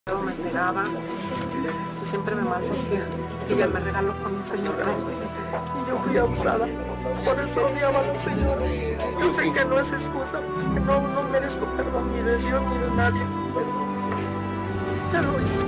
Me pegaba y siempre me maldecía. Y ella me regaló con un señor grande y yo fui abusada. Por eso odiaba a los señores. Yo sé que no es excusa, que no merezco perdón ni de Dios ni de nadie, pero ya lo hice.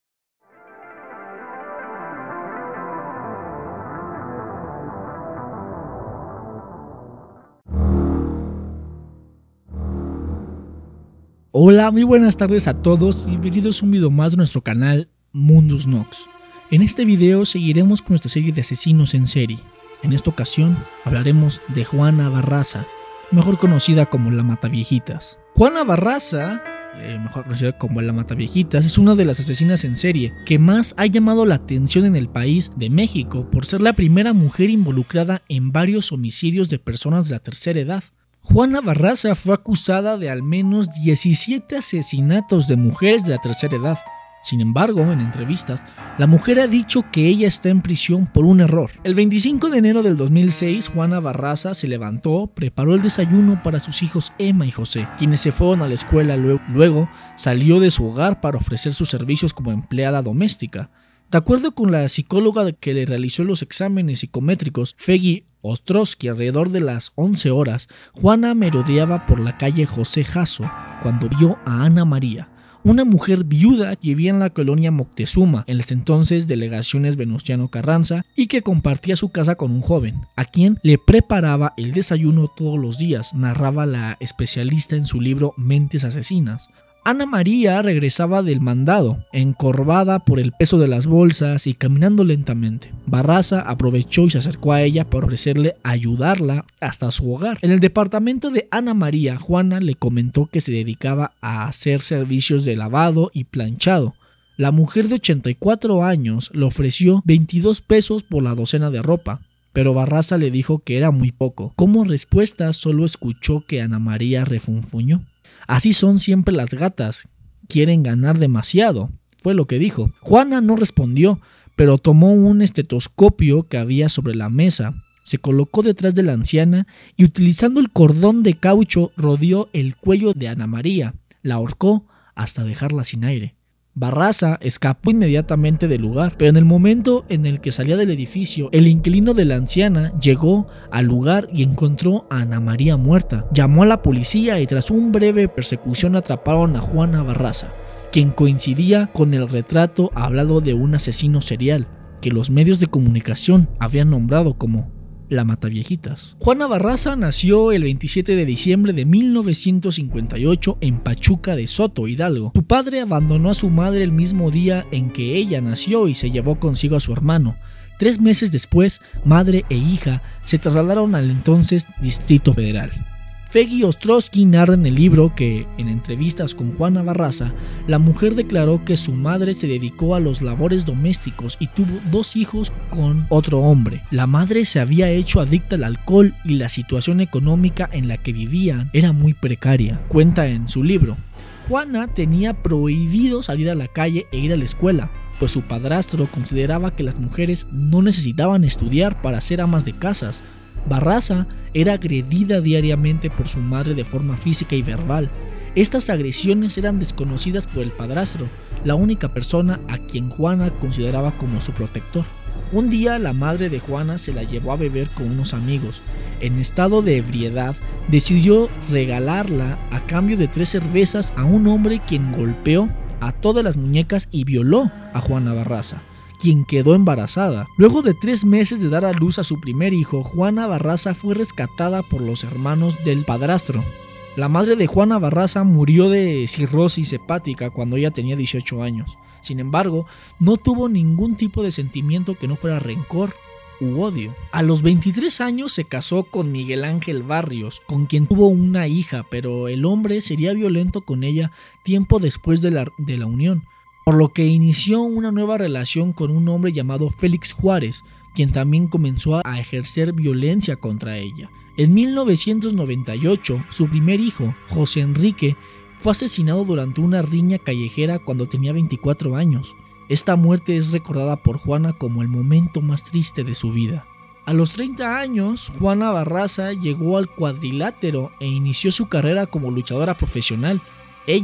Hola, muy buenas tardes a todos y bienvenidos a un video más de nuestro canal Mundus Nox. En este video seguiremos con nuestra serie de asesinos en serie. En esta ocasión hablaremos de Juana Barraza, mejor conocida como la Mataviejitas. Juana Barraza, mejor conocida como la Mataviejitas, es una de las asesinas en serie que más ha llamado la atención en el país de México por ser la primera mujer involucrada en varios homicidios de personas de la tercera edad. Juana Barraza fue acusada de al menos 17 asesinatos de mujeres de la tercera edad. Sin embargo, en entrevistas, la mujer ha dicho que ella está en prisión por un error. El 25 de enero del 2006, Juana Barraza se levantó, preparó el desayuno para sus hijos Emma y José, quienes se fueron a la escuela. Luego salió de su hogar para ofrecer sus servicios como empleada doméstica. De acuerdo con la psicóloga que le realizó los exámenes psicométricos, Feggy Ostrowski, alrededor de las 11 horas, Juana merodeaba por la calle José Jasso cuando vio a Ana María, una mujer viuda que vivía en la colonia Moctezuma, en las entonces delegaciones Venustiano Carranza, y que compartía su casa con un joven, a quien le preparaba el desayuno todos los días, narraba la especialista en su libro Mentes Asesinas. Ana María regresaba del mandado, encorvada por el peso de las bolsas y caminando lentamente. Barraza aprovechó y se acercó a ella para ofrecerle ayudarla hasta su hogar. En el departamento de Ana María, Juana le comentó que se dedicaba a hacer servicios de lavado y planchado. La mujer de 84 años le ofreció 22 pesos por la docena de ropa, pero Barraza le dijo que era muy poco. Como respuesta, solo escuchó que Ana María refunfuñó. Así son siempre las gatas, quieren ganar demasiado, fue lo que dijo. Juana no respondió, pero tomó un estetoscopio que había sobre la mesa, se colocó detrás de la anciana y utilizando el cordón de caucho rodeó el cuello de Ana María, la ahorcó hasta dejarla sin aire. Barraza escapó inmediatamente del lugar, pero en el momento en el que salía del edificio, el inquilino de la anciana llegó al lugar y encontró a Ana María muerta. Llamó a la policía y tras una breve persecución atraparon a Juana Barraza, quien coincidía con el retrato hablado de un asesino serial que los medios de comunicación habían nombrado como la Mataviejitas. Juana Barraza nació el 27 de diciembre de 1958 en Pachuca de Soto, Hidalgo. Su padre abandonó a su madre el mismo día en que ella nació y se llevó consigo a su hermano. 3 meses después, madre e hija se trasladaron al entonces Distrito Federal. Feggy Ostrowski narra en el libro que, en entrevistas con Juana Barraza, la mujer declaró que su madre se dedicó a los labores domésticos y tuvo 2 hijos con otro hombre. La madre se había hecho adicta al alcohol y la situación económica en la que vivían era muy precaria. Cuenta en su libro. Juana tenía prohibido salir a la calle e ir a la escuela, pues su padrastro consideraba que las mujeres no necesitaban estudiar para ser amas de casas. Barraza era agredida diariamente por su madre de forma física y verbal. Estas agresiones eran desconocidas por el padrastro, la única persona a quien Juana consideraba como su protector. Un día la madre de Juana se la llevó a beber con unos amigos. En estado de ebriedad, decidió regalarla a cambio de 3 cervezas a un hombre quien golpeó a todas las muñecas y violó a Juana Barraza, quien quedó embarazada. Luego de 3 meses de dar a luz a su primer hijo, Juana Barraza fue rescatada por los hermanos del padrastro. La madre de Juana Barraza murió de cirrosis hepática cuando ella tenía 18 años. Sin embargo, no tuvo ningún tipo de sentimiento que no fuera rencor u odio. A los 23 años se casó con Miguel Ángel Barrios, con quien tuvo una hija, pero el hombre sería violento con ella tiempo después de la unión, por lo que inició una nueva relación con un hombre llamado Félix Juárez, quien también comenzó a ejercer violencia contra ella. En 1998, su primer hijo, José Enrique, fue asesinado durante una riña callejera cuando tenía 24 años. Esta muerte es recordada por Juana como el momento más triste de su vida. A los 30 años, Juana Barraza llegó al cuadrilátero e inició su carrera como luchadora profesional. Ella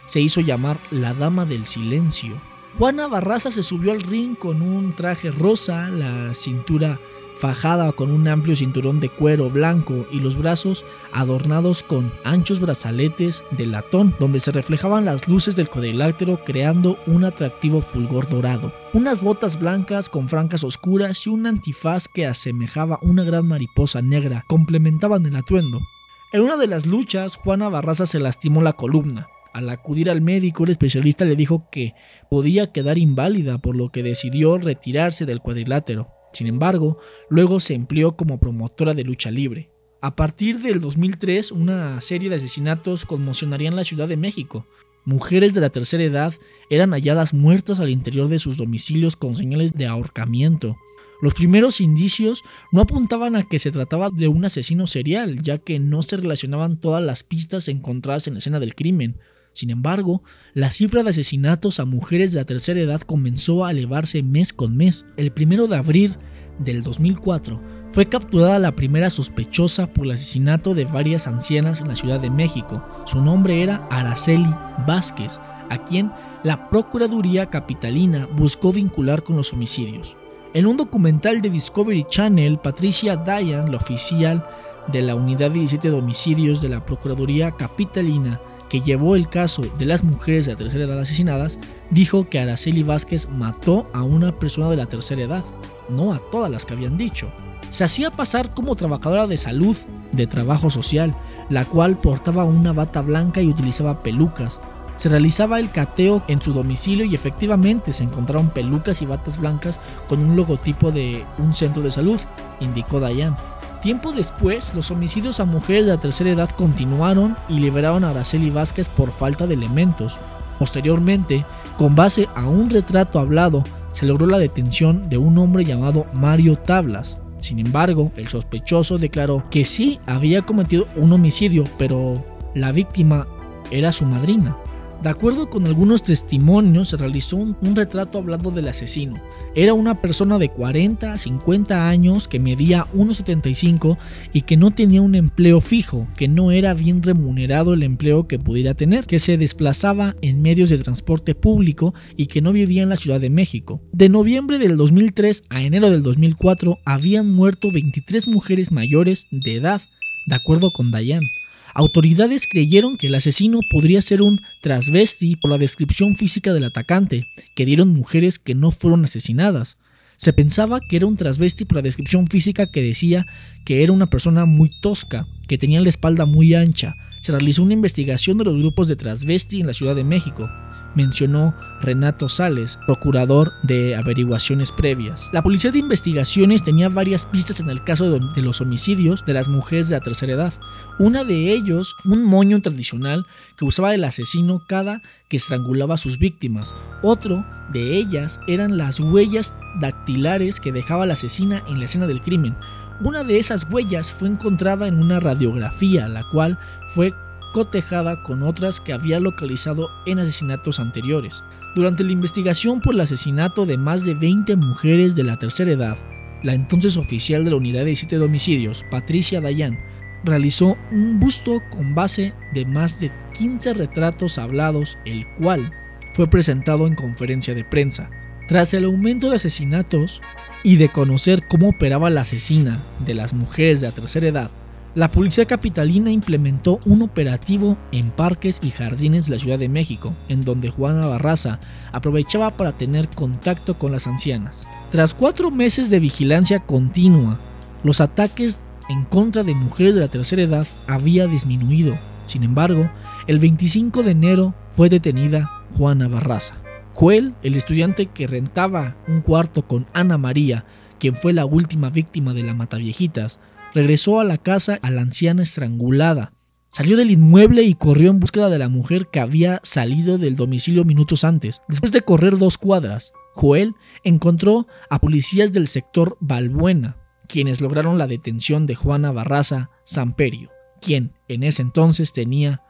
se hizo llamar la Dama del Silencio. Juana Barraza se subió al ring con un traje rosa, la cintura fajada con un amplio cinturón de cuero blanco y los brazos adornados con anchos brazaletes de latón donde se reflejaban las luces del cuadrilátero creando un atractivo fulgor dorado. Unas botas blancas con franjas oscuras y un antifaz que asemejaba una gran mariposa negra complementaban el atuendo. En una de las luchas, Juana Barraza se lastimó la columna. Al acudir al médico, el especialista le dijo que podía quedar inválida, por lo que decidió retirarse del cuadrilátero. Sin embargo, luego se empleó como promotora de lucha libre. A partir del 2003, una serie de asesinatos conmocionarían la Ciudad de México. Mujeres de la tercera edad eran halladas muertas al interior de sus domicilios con señales de ahorcamiento. Los primeros indicios no apuntaban a que se trataba de un asesino serial, ya que no se relacionaban todas las pistas encontradas en la escena del crimen. Sin embargo, la cifra de asesinatos a mujeres de la tercera edad comenzó a elevarse mes con mes. El 1 de abril del 2004 fue capturada la primera sospechosa por el asesinato de varias ancianas en la Ciudad de México. Su nombre era Araceli Vázquez, a quien la Procuraduría Capitalina buscó vincular con los homicidios. En un documental de Discovery Channel, Patricia Dayan, la oficial de la Unidad 17 de Homicidios de la Procuraduría Capitalina, que llevó el caso de las mujeres de la tercera edad asesinadas, dijo que Araceli Vázquez mató a una persona de la tercera edad, no a todas las que habían dicho. Se hacía pasar como trabajadora de salud, de trabajo social, la cual portaba una bata blanca y utilizaba pelucas. Se realizaba el cateo en su domicilio y efectivamente se encontraron pelucas y batas blancas con un logotipo de un centro de salud, indicó Dayan. Tiempo después, los homicidios a mujeres de la tercera edad continuaron y liberaron a Araceli Vázquez por falta de elementos. Posteriormente, con base a un retrato hablado, se logró la detención de un hombre llamado Mario Tablas. Sin embargo, el sospechoso declaró que sí había cometido un homicidio, pero la víctima era su madrina. De acuerdo con algunos testimonios, se realizó un retrato hablado del asesino. Era una persona de 40 a 50 años que medía 1,75 y que no tenía un empleo fijo, que no era bien remunerado el empleo que pudiera tener, que se desplazaba en medios de transporte público y que no vivía en la Ciudad de México. De noviembre del 2003 a enero del 2004 habían muerto 23 mujeres mayores de edad, de acuerdo con Dayan. Autoridades creyeron que el asesino podría ser un transvesti por la descripción física del atacante, que dieron mujeres que no fueron asesinadas. Se pensaba que era un transvesti por la descripción física que decía que era una persona muy tosca, que tenía la espalda muy ancha. Se realizó una investigación de los grupos de transvesti en la Ciudad de México, mencionó Renato Sales, procurador de averiguaciones previas. La policía de investigaciones tenía varias pistas en el caso de los homicidios de las mujeres de la tercera edad. Una de ellos, un moño tradicional que usaba el asesino cada que estrangulaba a sus víctimas. Otro de ellas eran las huellas dactilares que dejaba la asesina en la escena del crimen. Una de esas huellas fue encontrada en una radiografía, la cual fue cotejada con otras que había localizado en asesinatos anteriores. Durante la investigación por el asesinato de más de 20 mujeres de la tercera edad, la entonces oficial de la Unidad 17 de Homicidios, Patricia Dayan, realizó un busto con base de más de 15 retratos hablados, el cual fue presentado en conferencia de prensa. Tras el aumento de asesinatos y de conocer cómo operaba la asesina de las mujeres de la tercera edad, la policía capitalina implementó un operativo en parques y jardines de la Ciudad de México, en donde Juana Barraza aprovechaba para tener contacto con las ancianas. Tras 4 meses de vigilancia continua, los ataques en contra de mujeres de la tercera edad había disminuido. Sin embargo, el 25 de enero fue detenida Juana Barraza. Joel, el estudiante que rentaba un cuarto con Ana María, quien fue la última víctima de la Mataviejitas, regresó a la casa a la anciana estrangulada. Salió del inmueble y corrió en búsqueda de la mujer que había salido del domicilio minutos antes. Después de correr 2 cuadras, Joel encontró a policías del sector Balbuena, quienes lograron la detención de Juana Barraza Samperio, quien en ese entonces tenía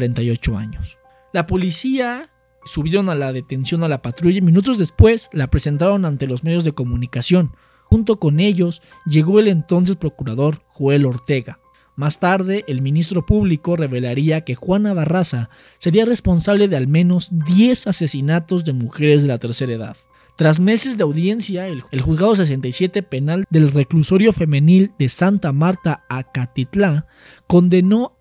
48 años. La policía subieron a la detención a la patrulla y minutos después la presentaron ante los medios de comunicación. Junto con ellos llegó el entonces procurador Joel Ortega. Más tarde, el ministro público revelaría que Juana Barraza sería responsable de al menos 10 asesinatos de mujeres de la tercera edad. Tras meses de audiencia, el juzgado 67 penal del reclusorio femenil de Santa Marta, Acatitlán, condenó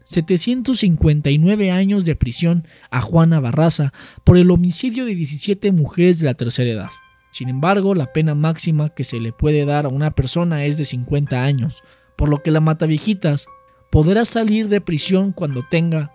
759 años de prisión a Juana Barraza por el homicidio de 17 mujeres de la tercera edad. Sin embargo, la pena máxima que se le puede dar a una persona es de 50 años, por lo que la Mataviejitas podrá salir de prisión cuando tenga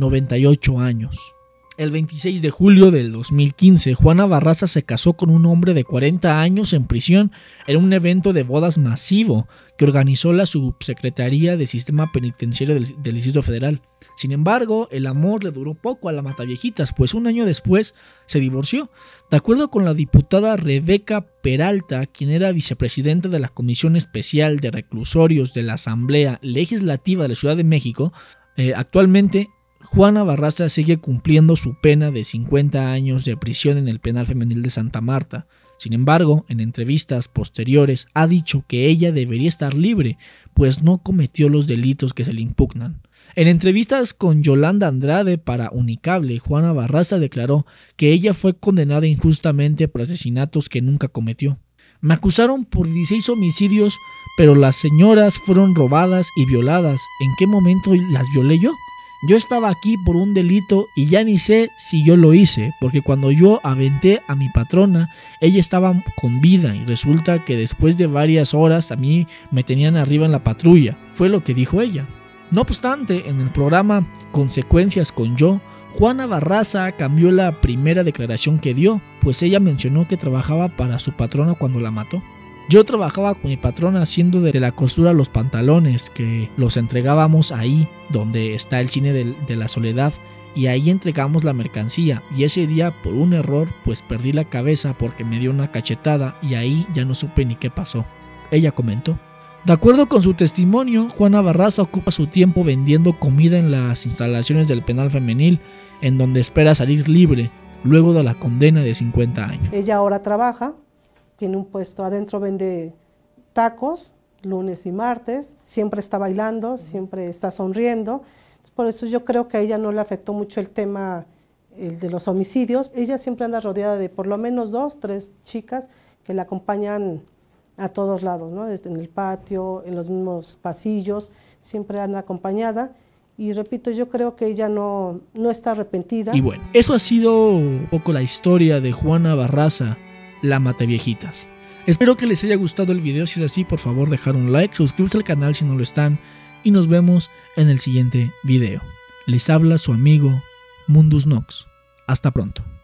98 años. El 26 de julio del 2015, Juana Barraza se casó con un hombre de 40 años en prisión en un evento de bodas masivo que organizó la Subsecretaría de Sistema Penitenciario del Distrito Federal. Sin embargo, el amor le duró poco a la Mataviejitas, pues un año después se divorció. De acuerdo con la diputada Rebeca Peralta, quien era vicepresidenta de la Comisión Especial de Reclusorios de la Asamblea Legislativa de la Ciudad de México, actualmente Juana Barraza sigue cumpliendo su pena de 50 años de prisión en el penal femenil de Santa Marta. Sin embargo, en entrevistas posteriores ha dicho que ella debería estar libre, pues no cometió los delitos que se le impugnan. En entrevistas con Yolanda Andrade para Unicable, Juana Barraza declaró que ella fue condenada injustamente por asesinatos que nunca cometió. Me acusaron por 16 homicidios, pero las señoras fueron robadas y violadas. ¿En qué momento las violé yo? Yo estaba aquí por un delito y ya ni sé si yo lo hice, porque cuando yo aventé a mi patrona, ella estaba con vida y resulta que después de varias horas a mí me tenían arriba en la patrulla, fue lo que dijo ella. No obstante, en el programa Consecuencias con Yo, Juana Barraza cambió la primera declaración que dio, pues ella mencionó que trabajaba para su patrona cuando la mató. Yo trabajaba con mi patrona haciendo de la costura los pantalones que los entregábamos ahí donde está el cine de la Soledad y ahí entregamos la mercancía y ese día por un error pues perdí la cabeza porque me dio una cachetada y ahí ya no supe ni qué pasó. Ella comentó. De acuerdo con su testimonio, Juana Barraza ocupa su tiempo vendiendo comida en las instalaciones del penal femenil en donde espera salir libre luego de la condena de 50 años. Ella ahora trabaja. Tiene un puesto adentro, vende tacos, lunes y martes, siempre está bailando, siempre está sonriendo. Por eso yo creo que a ella no le afectó mucho el tema de los homicidios. Ella siempre anda rodeada de por lo menos 2, 3 chicas que la acompañan a todos lados, ¿no? Desde en el patio, en los mismos pasillos, siempre anda acompañada. Y repito, yo creo que ella no está arrepentida. Y bueno, eso ha sido un poco la historia de Juana Barraza, la Mataviejitas. Espero que les haya gustado el video. Si es así, por favor dejar un like, suscribirse al canal si no lo están y nos vemos en el siguiente video. Les habla su amigo Mundus Nox. Hasta pronto.